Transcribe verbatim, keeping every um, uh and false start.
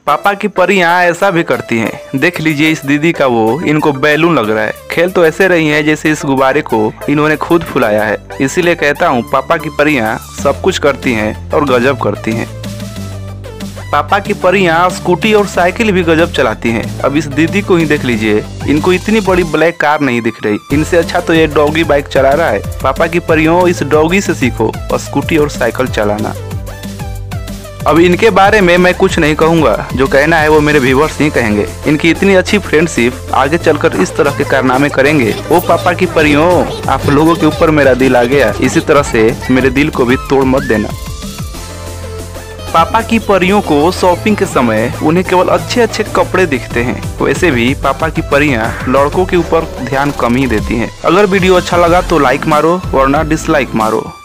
पापा की परियां ऐसा भी करती हैं। देख लीजिए इस दीदी का वो इनको बैलून लग रहा है। खेल तो ऐसे रही है जैसे इस गुब्बारे को इन्होंने खुद फुलाया है। इसीलिए कहता हूँ पापा की परियां सब कुछ करती हैं और गजब करती हैं। पापा की परियां स्कूटी और साइकिल भी गजब चलाती हैं। अब इस दीदी को ही देख लीजिए, इनको इतनी बड़ी ब्लैक कार नहीं दिख रही। इनसे अच्छा तो ये डॉगी बाइक चला रहा है। पापा की परियों इस डॉगी से सीखो और स्कूटी और साइकिल चलाना। अब इनके बारे में मैं कुछ नहीं कहूँगा, जो कहना है वो मेरे व्यूअर्स ही कहेंगे। इनकी इतनी अच्छी फ्रेंडशिप आगे चलकर इस तरह के कारनामे करेंगे। ओ पापा की परियों, आप लोगों के ऊपर मेरा दिल आ गया, इसी तरह से मेरे दिल को भी तोड़ मत देना। पापा की परियों को शॉपिंग के समय उन्हें केवल अच्छे अच्छे कपड़े दिखते हैं। वैसे भी पापा की परियां लड़कों के ऊपर ध्यान कम ही देती हैं। अगर वीडियो अच्छा लगा तो लाइक मारो वरना डिसलाइक मारो।